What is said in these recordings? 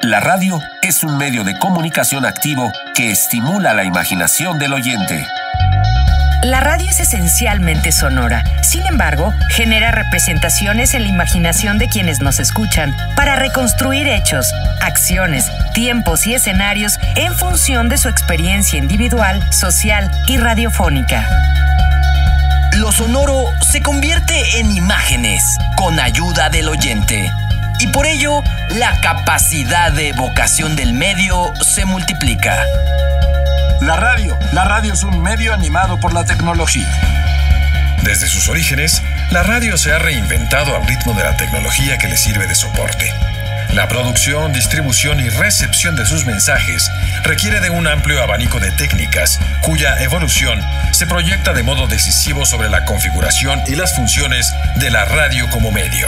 La radio es un medio de comunicación activo que estimula la imaginación del oyente. La radio es esencialmente sonora. Sin embargo, genera representaciones en la imaginación de quienes nos escuchan para reconstruir hechos, acciones, tiempos y escenarios en función de su experiencia individual, social y radiofónica. Lo sonoro se convierte en imágenes con ayuda del oyente. Y por ello, la capacidad de evocación del medio se multiplica. La radio es un medio animado por la tecnología. Desde sus orígenes, la radio se ha reinventado al ritmo de la tecnología que le sirve de soporte. La producción, distribución y recepción de sus mensajes requiere de un amplio abanico de técnicas, cuya evolución se proyecta de modo decisivo sobre la configuración y las funciones de la radio como medio.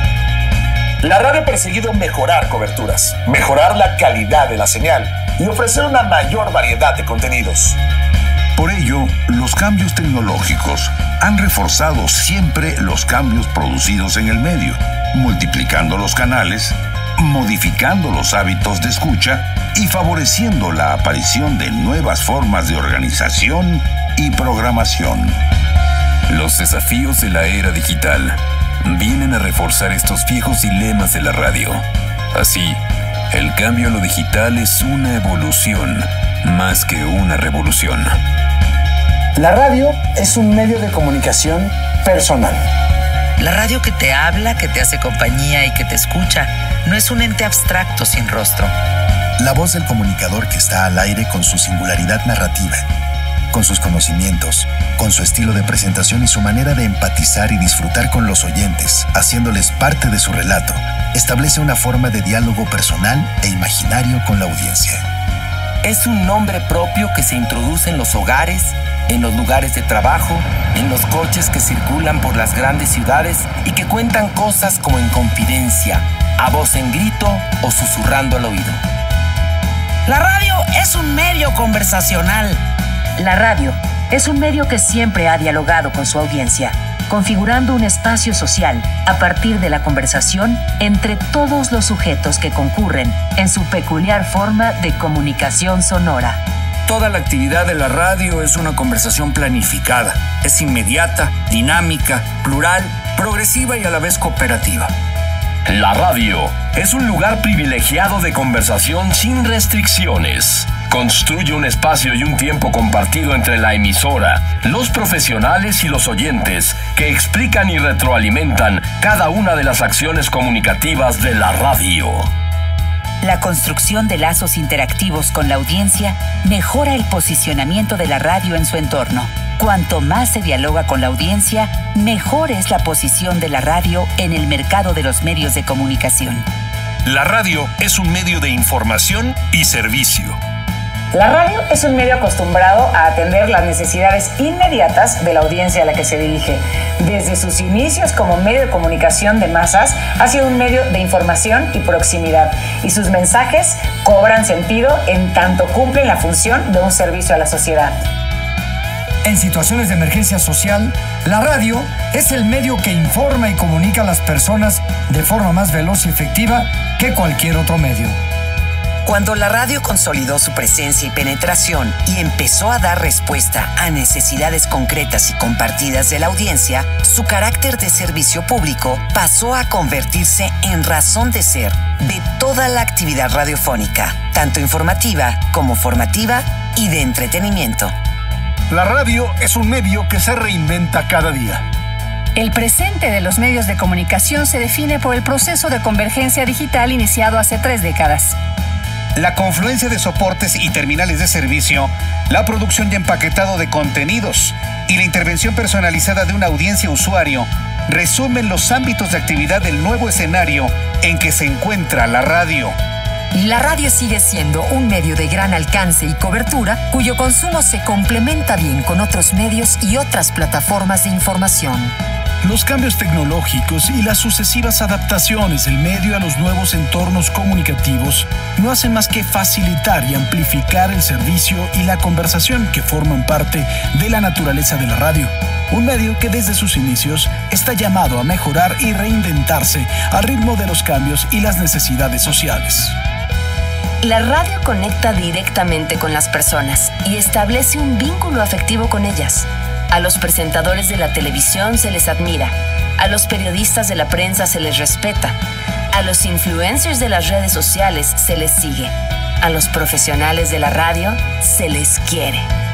La radio ha perseguido mejorar coberturas, mejorar la calidad de la señal y ofrecer una mayor variedad de contenidos. Por ello, los cambios tecnológicos han reforzado siempre los cambios producidos en el medio, multiplicando los canales, modificando los hábitos de escucha y favoreciendo la aparición de nuevas formas de organización y programación. Los desafíos de la era digital vienen a reforzar estos viejos dilemas de la radio. Así, el cambio a lo digital es una evolución más que una revolución. La radio es un medio de comunicación personal. La radio que te habla, que te hace compañía y que te escucha, no es un ente abstracto sin rostro. La voz del comunicador que está al aire con su singularidad narrativa, con sus conocimientos, con su estilo de presentación y su manera de empatizar y disfrutar con los oyentes, haciéndoles parte de su relato, establece una forma de diálogo personal e imaginario con la audiencia. Es un nombre propio que se introduce en los hogares, en los lugares de trabajo, en los coches que circulan por las grandes ciudades y que cuentan cosas como en confidencia, a voz en grito o susurrando al oído. La radio es un medio conversacional. La radio es un medio que siempre ha dialogado con su audiencia, configurando un espacio social a partir de la conversación entre todos los sujetos que concurren en su peculiar forma de comunicación sonora. Toda la actividad de la radio es una conversación planificada. Es inmediata, dinámica, plural, progresiva y a la vez cooperativa. La radio es un lugar privilegiado de conversación sin restricciones. Construye un espacio y un tiempo compartido entre la emisora, los profesionales y los oyentes que explican y retroalimentan cada una de las acciones comunicativas de la radio. La construcción de lazos interactivos con la audiencia mejora el posicionamiento de la radio en su entorno. Cuanto más se dialoga con la audiencia, mejor es la posición de la radio en el mercado de los medios de comunicación. La radio es un medio de información y servicio. La radio es un medio acostumbrado a atender las necesidades inmediatas de la audiencia a la que se dirige. Desde sus inicios como medio de comunicación de masas, ha sido un medio de información y proximidad, y sus mensajes cobran sentido en tanto cumplen la función de un servicio a la sociedad. En situaciones de emergencia social, la radio es el medio que informa y comunica a las personas de forma más veloz y efectiva que cualquier otro medio. Cuando la radio consolidó su presencia y penetración y empezó a dar respuesta a necesidades concretas y compartidas de la audiencia, su carácter de servicio público pasó a convertirse en razón de ser de toda la actividad radiofónica, tanto informativa como formativa y de entretenimiento. La radio es un medio que se reinventa cada día. El presente de los medios de comunicación se define por el proceso de convergencia digital iniciado hace 3 décadas. La confluencia de soportes y terminales de servicio, la producción y empaquetado de contenidos y la intervención personalizada de una audiencia usuario resumen los ámbitos de actividad del nuevo escenario en que se encuentra la radio. La radio sigue siendo un medio de gran alcance y cobertura, cuyo consumo se complementa bien con otros medios y otras plataformas de información. Los cambios tecnológicos y las sucesivas adaptaciones del medio a los nuevos entornos comunicativos no hacen más que facilitar y amplificar el servicio y la conversación que forman parte de la naturaleza de la radio. Un medio que desde sus inicios está llamado a mejorar y reinventarse al ritmo de los cambios y las necesidades sociales. La radio conecta directamente con las personas y establece un vínculo afectivo con ellas. A los presentadores de la televisión se les admira, a los periodistas de la prensa se les respeta, a los influencers de las redes sociales se les sigue, a los profesionales de la radio se les quiere.